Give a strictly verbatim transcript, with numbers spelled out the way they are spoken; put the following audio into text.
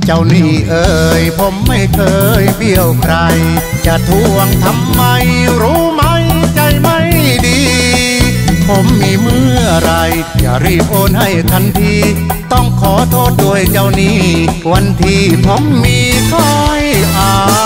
เจ้านี่เอ่ยผมไม่เคยเบี้ยวใครจะทวงทำไมรู้ไหมใจไม่ดีผมมีเมื่อไรอย่ารีบโอนให้ทันทีต้องขอโทษด้วยเจ้านี้วันที่ผมมีค่อยอาย